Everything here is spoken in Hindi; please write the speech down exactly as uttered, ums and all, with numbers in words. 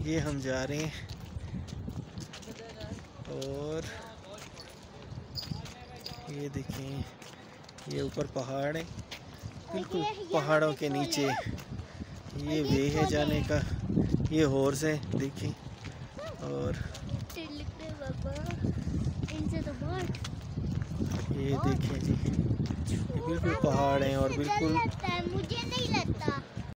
ये हम जा रहे हैं और ये देखें, ये ऊपर पहाड़ है, बिल्कुल पहाड़ों के नीचे ये वे है जाने का। ये हॉर्स है देखें, और ये देखें जी, ये बिल्कुल पहाड़ हैं और बिल्कुल मुझे नहीं लगता।